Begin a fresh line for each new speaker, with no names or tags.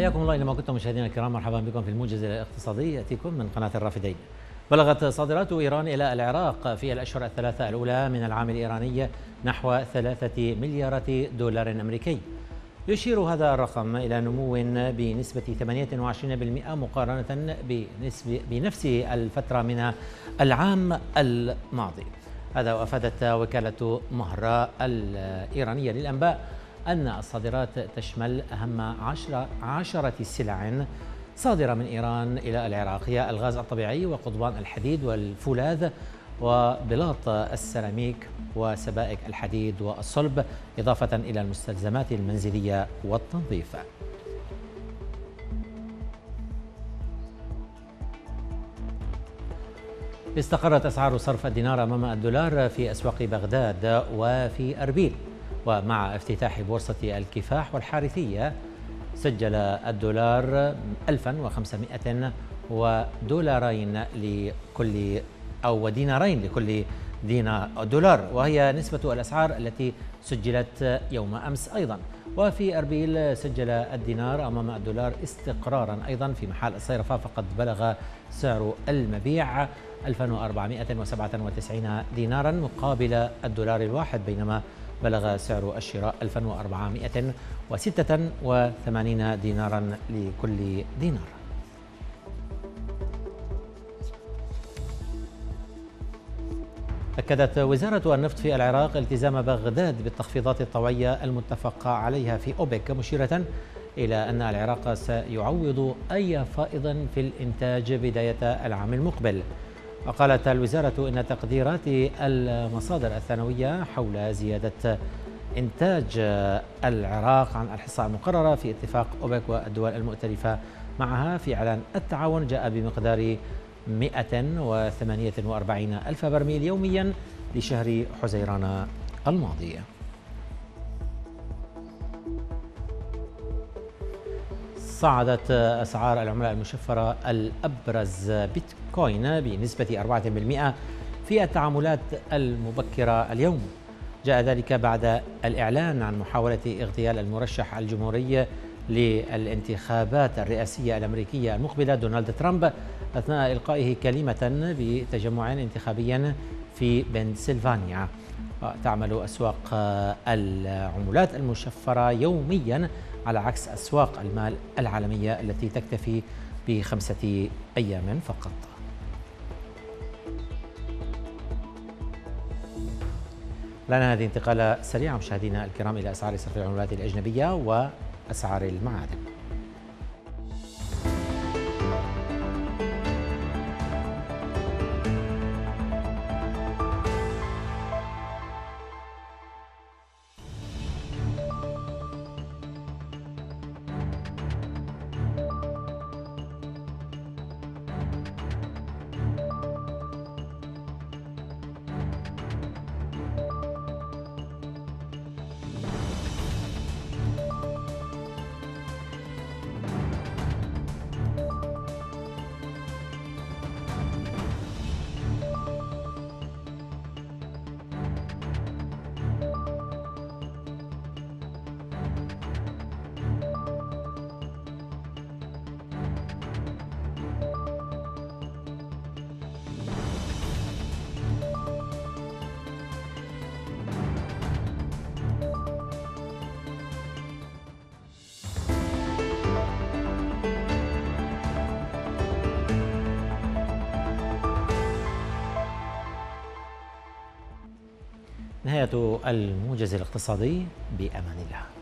حياكم الله إنما كنتم مشاهدينا الكرام، مرحبا بكم في الموجز الاقتصادي يأتيكم من قناة الرافدين. بلغت صادرات إيران إلى العراق في الأشهر الثلاثة الأولى من العام الإيراني نحو 3 مليارات دولار أمريكي. يشير هذا الرقم إلى نمو بنسبة 28% مقارنة بنفس الفترة من العام الماضي. هذا وأفادت وكالة مهرة الإيرانية للأنباء أن الصادرات تشمل أهم 10 سلع صادرة من إيران إلى العراق، هي الغاز الطبيعي وقضبان الحديد والفولاذ وبلاط السيراميك وسبائك الحديد والصلب، إضافة إلى المستلزمات المنزلية والتنظيف. استقرت أسعار صرف الدينار أمام الدولار في أسواق بغداد وفي أربيل، ومع افتتاح بورصة الكفاح والحارثية سجل الدولار 1500 ودولارين لكل ودينارين لكل دولار، وهي نسبة الأسعار التي سجلت يوم أمس أيضا. وفي أربيل سجل الدينار أمام الدولار استقرارا أيضا في محل الصيرفة، فقد بلغ سعر المبيع 1497 دينارا مقابل الدولار الواحد، بينما بلغ سعر الشراء 1486 دينارا لكل دينار. أكدت وزارة النفط في العراق التزام بغداد بالتخفيضات الطوعية المتفق عليها في أوبك، مشيرة إلى أن العراق سيعوض أي فائض في الإنتاج بداية العام المقبل. وقالت الوزارة إن تقديرات المصادر الثانوية حول زيادة إنتاج العراق عن الحصة المقررة في اتفاق أوبك والدول المؤتلفة معها في إعلان التعاون جاء بمقدار 148 ألف برميل يوميا لشهر حزيران الماضي. صعدت أسعار العملة المشفرة الأبرز بيتكوين بنسبة 4% في التعاملات المبكرة اليوم. جاء ذلك بعد الإعلان عن محاولة اغتيال المرشح الجمهوري للانتخابات الرئاسية الأمريكية المقبلة دونالد ترامب أثناء إلقائه كلمة بتجمع انتخابي في بنسلفانيا. تعمل أسواق العملات المشفرة يوميا على عكس أسواق المال العالمية التي تكتفي ب5 أيام فقط. لنا هذه انتقالة سريعة مشاهدينا الكرام إلى أسعار صرف العملات الأجنبية وأسعار المعادن. نهاية الموجز الاقتصادي، بأمان الله.